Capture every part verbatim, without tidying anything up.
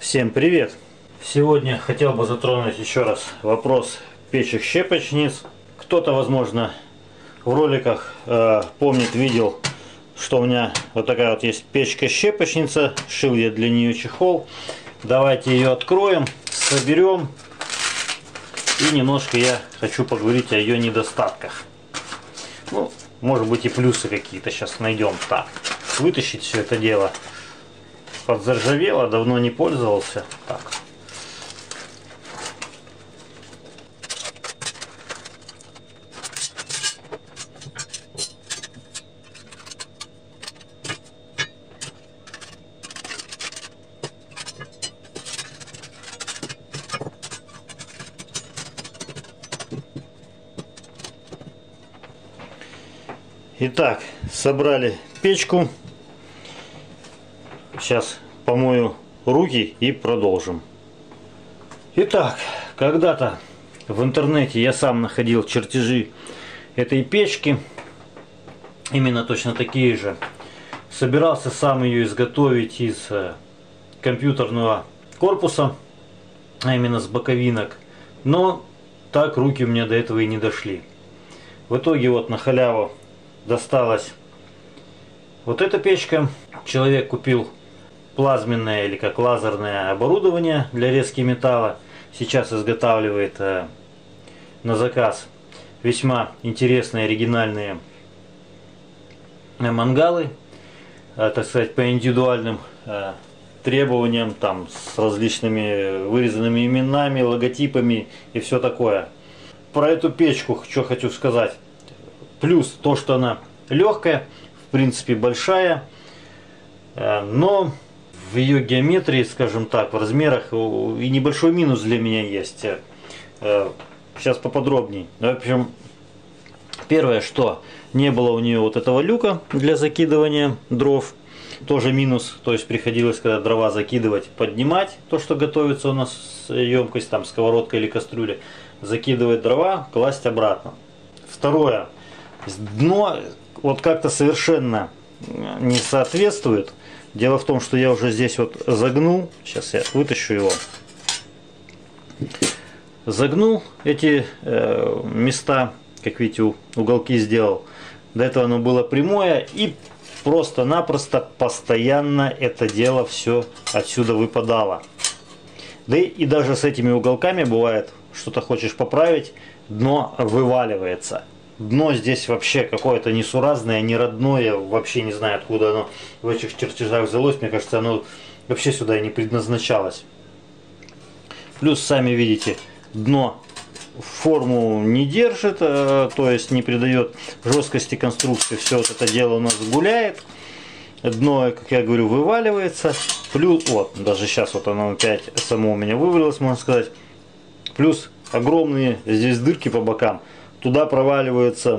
Всем привет! Сегодня хотел бы затронуть еще раз вопрос печек-щепочниц. Кто-то, возможно, в роликах э, помнит, видел, что у меня вот такая вот есть печка-щепочница. Шил я для нее чехол. Давайте ее откроем, соберем. И немножко я хочу поговорить о ее недостатках. Ну, может быть, и плюсы какие-то сейчас найдем. Так, вытащить все это дело. Подзаржавело, давно не пользовался. Так. Итак, собрали печку. Сейчас помою руки и продолжим. Итак, когда-то в интернете я сам находил чертежи этой печки. Именно точно такие же. Собирался сам ее изготовить из компьютерного корпуса, а именно с боковинок. Но так руки у меня до этого и не дошли. В итоге вот на халяву досталась вот эта печка. Человек купил плазменное или как лазерное оборудование для резки металла. Сейчас изготавливает э, на заказ весьма интересные оригинальные э, мангалы, э, так сказать, по индивидуальным э, требованиям, там с различными вырезанными именами, логотипами и все такое. Про эту печку что хочу сказать. Плюс то, что она легкая, в принципе большая, э, но в ее геометрии, скажем так, в размерах и небольшой минус для меня есть. Сейчас поподробнее. В общем, первое, что не было у нее вот этого люка для закидывания дров. Тоже минус, то есть приходилось, когда дрова закидывать, поднимать то, что готовится у нас емкость, там сковородка или кастрюля, закидывать дрова, класть обратно. Второе, дно вот как-то совершенно не соответствует. Дело в том, что я уже здесь вот загнул, сейчас я вытащу его, загнул эти э, места, как видите, уголки сделал. До этого оно было прямое, и просто-напросто постоянно это дело все отсюда выпадало. Да и, и даже с этими уголками бывает, что-то хочешь поправить, дно вываливается. Дно здесь вообще какое-то несуразное, неродное, вообще не знаю, откуда оно в этих чертежах взялось. Мне кажется, оно вообще сюда и не предназначалось. Плюс, сами видите, дно форму не держит, то есть не придает жесткости конструкции. Все вот это дело у нас гуляет. Дно, как я говорю, вываливается. Плюс, вот, даже сейчас вот оно опять само у меня вывалилось, можно сказать. Плюс огромные здесь дырки по бокам. Туда проваливаются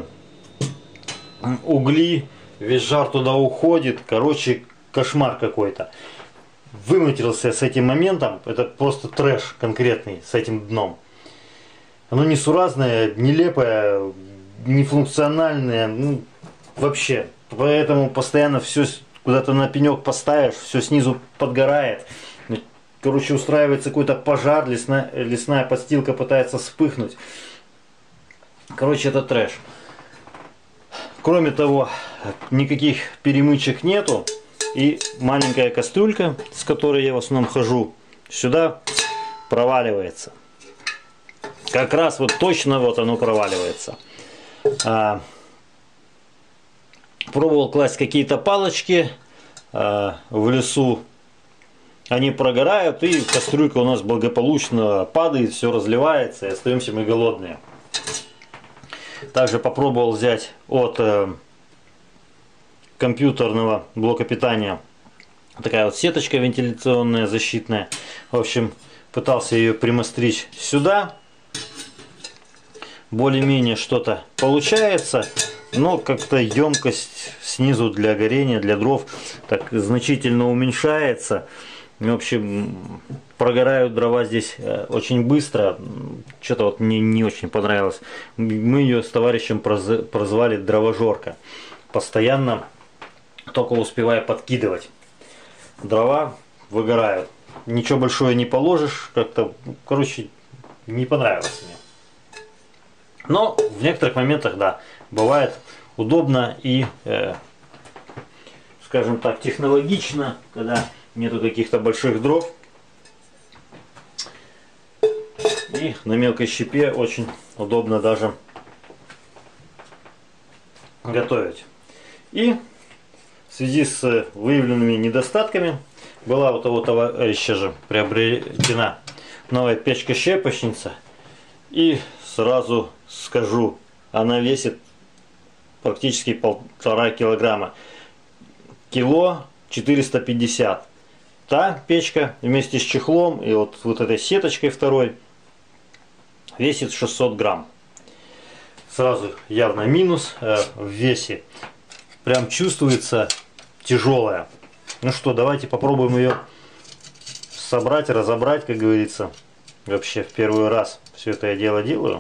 угли, весь жар туда уходит. Короче, кошмар какой-то. Выматерился с этим моментом. Это просто трэш конкретный с этим дном. Оно несуразное, нелепое, нефункциональное. Ну, вообще. Поэтому постоянно все куда-то на пенек поставишь, все снизу подгорает. Короче, устраивается какой-то пожар, лесная, лесная подстилка пытается вспыхнуть. Короче, это трэш. Кроме того, никаких перемычек нету. И маленькая кастрюлька, с которой я в основном хожу, сюда проваливается. Как раз вот точно вот оно проваливается. А, пробовал класть какие-то палочки а, в лесу. Они прогорают, и кастрюлька у нас благополучно падает, все разливается, и остаемся мы голодные. Также попробовал взять от э, компьютерного блока питания такая вот сеточка вентиляционная, защитная. В общем, пытался ее примостричь сюда. Более-менее что-то получается, но как-то емкость снизу для горения, для дров так значительно уменьшается. В общем, прогорают дрова здесь очень быстро. Что-то вот мне не очень понравилось. Мы ее с товарищем прозвали дровожорка. Постоянно только успевая подкидывать. Дрова выгорают. ничего большое не положишь. Как-то, короче, не понравилось мне. Но в некоторых моментах, да, бывает удобно и, э, скажем так, технологично, когда нету каких-то больших дров. И на мелкой щепе очень удобно даже готовить. И в связи с выявленными недостатками была у того товарища же приобретена новая печка-щепочница. И сразу скажу, она весит практически полтора килограмма. Кило четыреста пятьдесят. Та печка вместе с чехлом и вот, вот этой сеточкой второй весит шестьсот грамм. Сразу явно минус э, в весе. Прям чувствуется тяжелая. Ну что, давайте попробуем ее собрать, разобрать, как говорится. Вообще в первый раз все это я дело делаю.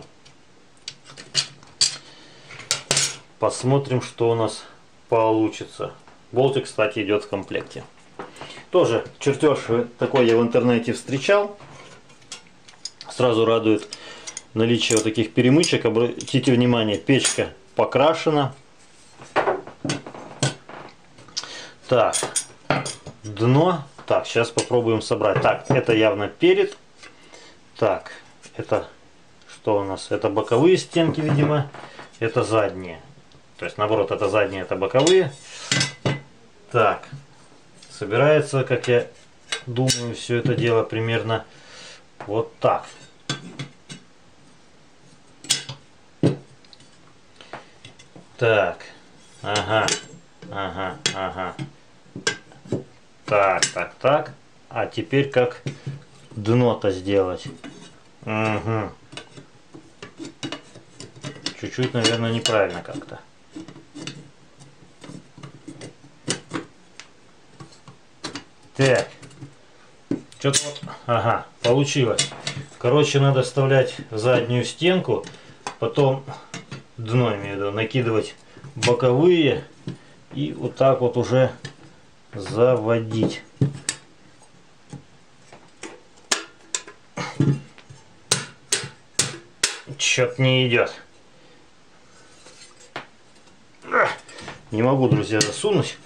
Посмотрим, что у нас получится. Болтик, кстати, идет в комплекте. Тоже чертеж такой я в интернете встречал. Сразу радует наличие вот таких перемычек. Обратите внимание, печка покрашена. Так, дно. Так, сейчас попробуем собрать. Так, это явно перед. Так, это что у нас? Это боковые стенки, видимо. Это задние. То есть, наоборот, это задние, это боковые. Так, собирается, как я думаю, все это дело примерно вот так. Так, ага, ага, ага. Так, так, так. А теперь как дно-то сделать? Угу. Чуть-чуть, наверное, неправильно как-то. Так. Что-то вот, ага, получилось. Короче, надо вставлять заднюю стенку, потом дно, имею в виду, накидывать боковые и вот так вот уже заводить. Чё-то не идет. Не могу, друзья, засунуть.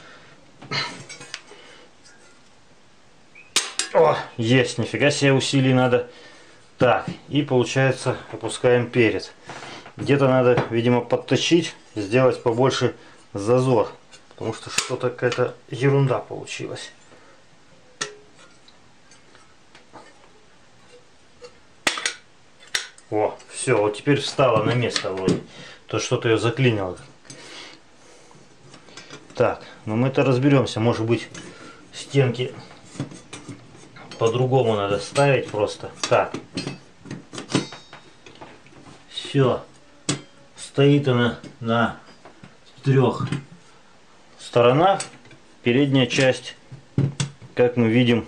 О, есть, нифига себе усилий надо. Так, и получается опускаем перед. Где-то надо, видимо, подточить, сделать побольше зазор. Потому что что-то какая-то ерунда получилась. О, все, вот теперь встала на место вроде. То что-то ее заклинило. Так, ну мы-то разберемся. Может быть, стенки по-другому надо ставить просто. Так. Все. Стоит она на трех сторонах. Передняя часть, как мы видим,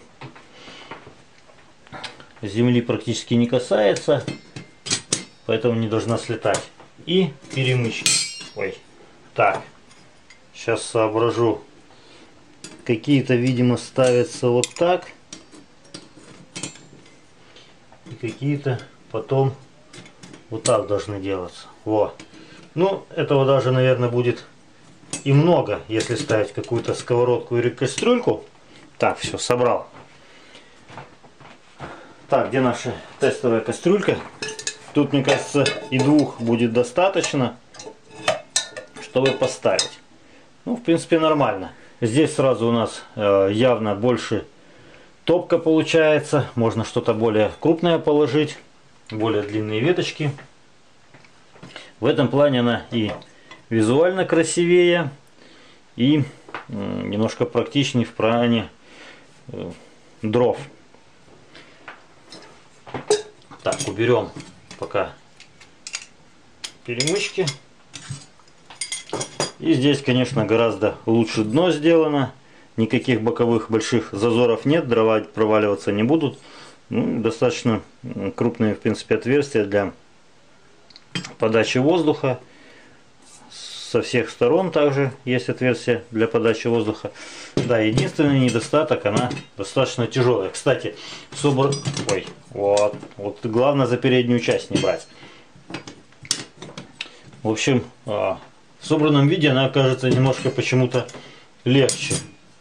земли практически не касается, поэтому не должна слетать. И перемычки. Ой. Так. Сейчас соображу. Какие-то, видимо, ставятся вот так. И какие-то потом вот так должны делаться. Вот. Ну, этого даже, наверное, будет и много, если ставить какую-то сковородку или кастрюльку. Так, все, собрал. Так, где наша тестовая кастрюлька? Тут, мне кажется, и двух будет достаточно, чтобы поставить. Ну, в принципе, нормально. Здесь сразу у нас э, явно больше топка получается. Можно что-то более крупное положить, более длинные веточки. В этом плане она и визуально красивее, и э, немножко практичнее в плане э, дров. Так, уберем пока перемычки. И здесь, конечно, гораздо лучше дно сделано. Никаких боковых больших зазоров нет, дрова проваливаться не будут. Ну, достаточно крупные, в принципе, отверстия для подачи воздуха. со всех сторон также есть отверстие для подачи воздуха. Да, единственный недостаток, она достаточно тяжелая. Кстати, собор... Ой, вот, вот главное за переднюю часть не брать. В общем, в собранном виде она кажется немножко почему-то легче.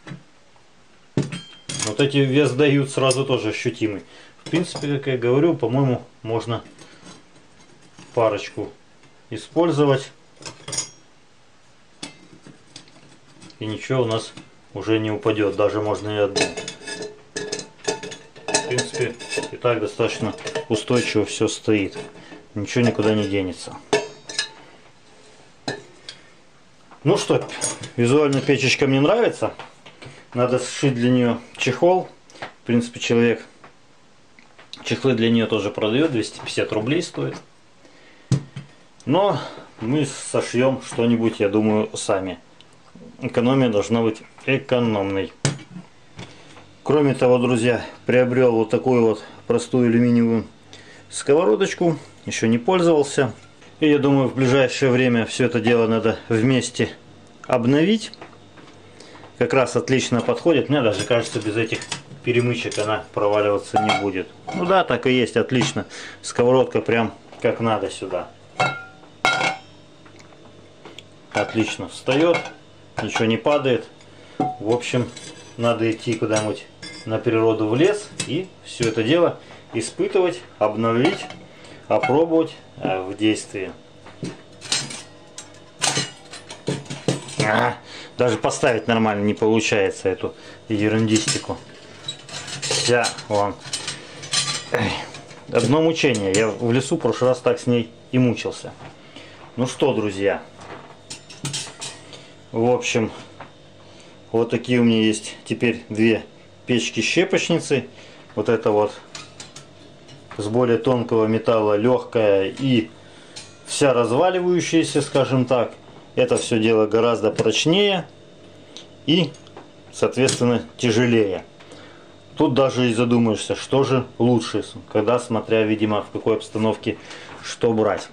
Вот эти вес дают сразу тоже ощутимый. В принципе, как я говорю, по-моему, можно парочку использовать. И ничего у нас уже не упадет. Даже можно и одну. В принципе, и так достаточно устойчиво все стоит. Ничего никуда не денется. Ну что, визуально печечка мне нравится. Надо сшить для нее чехол. В принципе, человек чехлы для нее тоже продает. двести пятьдесят рублей стоит. Но мы сошьем что-нибудь, я думаю, сами. Экономия должна быть экономной. Кроме того, друзья, приобрел вот такую вот простую алюминиевую сковородочку. Еще не пользовался. И я думаю, в ближайшее время все это дело надо вместе обновить. Как раз отлично подходит. Мне даже кажется, без этих перемычек она проваливаться не будет. Ну да, так и есть, отлично. Сковородка прям как надо сюда. Отлично встает, ничего не падает. В общем, надо идти куда-нибудь на природу, в лес, и все это дело испытывать, обновить, опробовать в действии. А, даже поставить нормально не получается эту ерундистику. Вся вон. Эй, одно мучение. Я в лесу в прошлый раз так с ней и мучился. Ну что, друзья. В общем, вот такие у меня есть теперь две печки-щепочницы. Вот это вот с более тонкого металла, легкая и вся разваливающаяся, скажем так. Это все дело гораздо прочнее и, соответственно, тяжелее. Тут даже и задумаешься, что же лучше, когда, смотря, видимо, в какой обстановке что брать.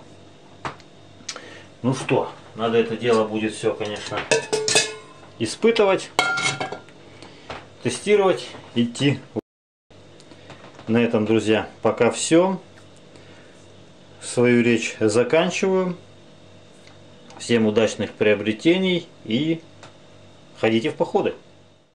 Ну что, надо это дело будет все, конечно, испытывать, тестировать, идти. На этом, друзья, пока все. Свою речь заканчиваю. Всем удачных приобретений и ходите в походы.